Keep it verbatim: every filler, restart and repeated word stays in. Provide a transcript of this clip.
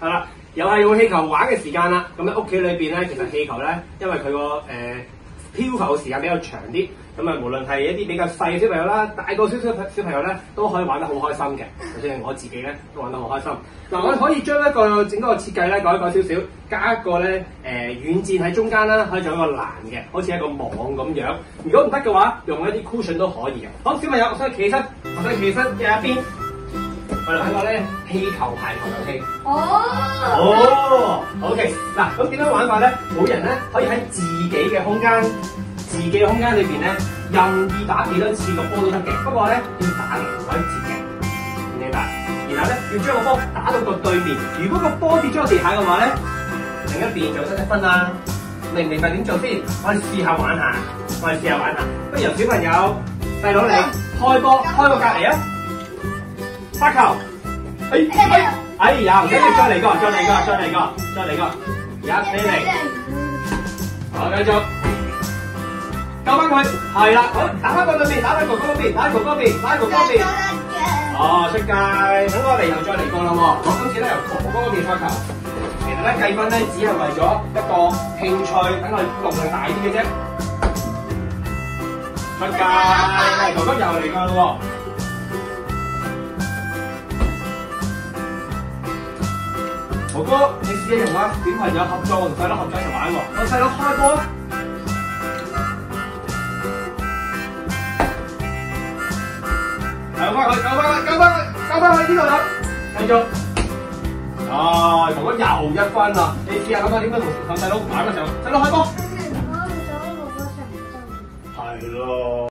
係啦，又係用氣球玩嘅時間啦。咁喺屋企裏邊咧，其實氣球咧，因為佢個誒漂浮嘅時間比較長啲，咁啊無論係一啲比較細嘅小朋友啦，大個少少小朋友咧，都可以玩得好開心嘅。就算係我自己咧，都玩得好開心。嗱，我哋可以將一個整個設計咧改一改少少，加一個咧誒軟墊喺中間啦，可以做一個欄嘅，好似一個網咁樣。如果唔得嘅話，用一啲 cushion 都可以嘅。好，小朋友，我想企起身，我想企起身嘅一邊。我哋玩個咧氣球排球遊戲。哦。哦。OK。嗱，咁點樣玩法咧？每人咧可以喺自己嘅空間、自己嘅空間裏邊咧，任意打幾多次個波都得嘅。不過咧要打嘅，唔可以接嘅，明唔明白？然後咧要將個波打到個對面。如果個波跌咗落地下嘅話咧，另一邊就得一分啦。明唔明白點做先？我哋試下玩下，我哋試下玩下。不如由小朋友細佬你開波，開個隔離啊！發球，哎哎哎呀！唔使你再嚟個，再嚟個，再嚟個，再嚟個，一比零。好，繼續，救翻佢，係啦，好，打翻過對面，打翻哥哥嗰邊，打哥哥嗰邊，打哥哥嗰邊。哦，出界，等我哋又再嚟過啦喎。我今次咧由哥哥嗰邊發球。其實咧計分咧只係為咗一個興趣，等佢動力大啲嘅啫。出界，係哥哥又嚟過啦喎。哥哥，你試下同啊小朋友合作，同細佬合作一齊玩喎。我細佬開波，救翻佢，救翻佢，救翻佢，救翻佢，呢度有，繼續。啊，哥哥又一分啦！你試下咁啊，點樣同同細佬玩嘅時候，細佬開波。係咯。